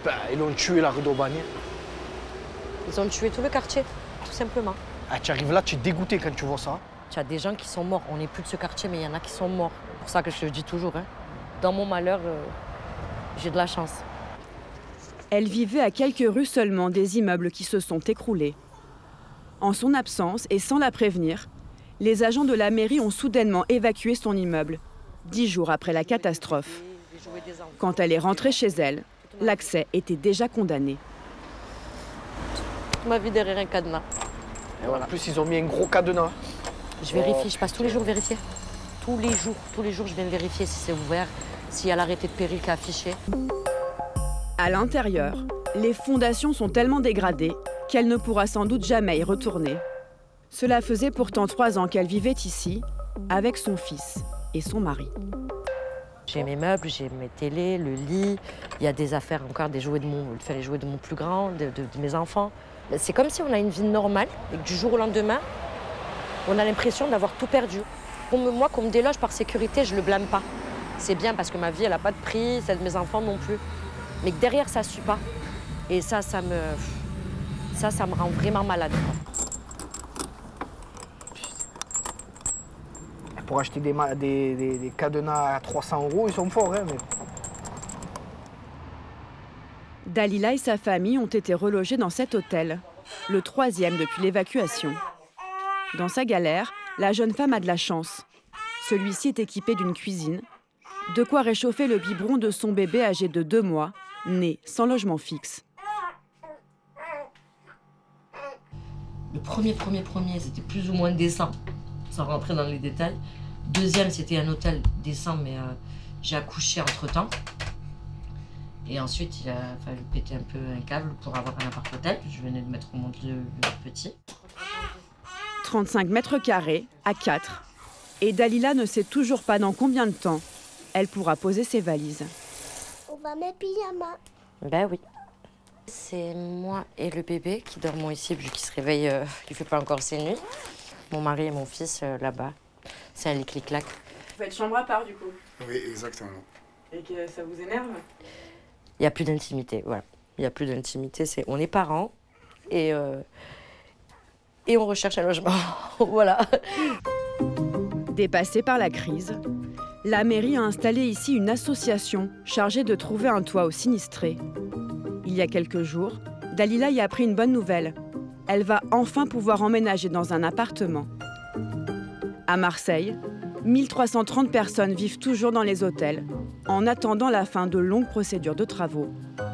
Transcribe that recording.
Ben, ils l'ont tué, la rue d'Aubagne. Ils ont tué tout le quartier, tout simplement. Ah, tu arrives là, tu es dégoûté quand tu vois ça. Tu as des gens qui sont morts. On n'est plus de ce quartier, mais il y en a qui sont morts. C'est pour ça que je te le dis toujours. Hein. Dans mon malheur, j'ai de la chance. Elle vivait à quelques rues seulement des immeubles qui se sont écroulés. En son absence et sans la prévenir, les agents de la mairie ont soudainement évacué son immeuble, 10 jours après la catastrophe. Quand elle est rentrée chez elle, l'accès était déjà condamné. Ma vie derrière un cadenas. Et voilà. En plus, ils ont mis un gros cadenas. Je vérifie, je passe tous les jours vérifier. Tous les jours, je viens vérifier si c'est ouvert, s'il y a l'arrêté de péril qui est affiché. À l'intérieur, les fondations sont tellement dégradées qu'elle ne pourra sans doute jamais y retourner. Cela faisait pourtant 3 ans qu'elle vivait ici, avec son fils et son mari. J'ai mes meubles, j'ai mes télés, le lit, il y a des affaires encore, les jouets de mon plus grand, de mes enfants. C'est comme si on a une vie normale et que du jour au lendemain, on a l'impression d'avoir tout perdu. Moi, qu'on me déloge par sécurité, je ne le blâme pas. C'est bien parce que ma vie, elle n'a pas de prix, celle de mes enfants non plus. Mais que derrière, ça ne suit pas. Et ça me rend vraiment malade. Pour acheter des cadenas à 300 €, ils sont forts. Hein, mais... Dalila et sa famille ont été relogés dans cet hôtel, le 3e depuis l'évacuation. Dans sa galère, la jeune femme a de la chance. Celui-ci est équipé d'une cuisine, de quoi réchauffer le biberon de son bébé âgé de 2 mois, né sans logement fixe. Le premier, c'était plus ou moins décent, sans rentrer dans les détails. Deuxième, c'était un hôtel décent, mais j'ai accouché entre-temps. Et ensuite, il a fallu péter un peu un câble pour avoir un appart-hôtel. Je venais de mettre au monde le petit. 35 mètres carrés à 4. Et Dalila ne sait toujours pas dans combien de temps elle pourra poser ses valises. On va mettre pyjama. Ben oui. C'est moi et le bébé qui dormons ici, vu qu'il se réveille, il ne fait pas encore ses nuits. Mon mari et mon fils là-bas. C'est un lit clic-clac. Vous faites chambre à part du coup? Oui, exactement. Et que ça vous énerve? Il n'y a plus d'intimité, voilà. Il n'y a plus d'intimité, on est parents et on recherche un logement. Voilà. Dépassée par la crise, la mairie a installé ici une association chargée de trouver un toit aux sinistrés. Il y a quelques jours, Dalila y a appris une bonne nouvelle. Elle va enfin pouvoir emménager dans un appartement. À Marseille, 1330 personnes vivent toujours dans les hôtels, en attendant la fin de longues procédures de travaux.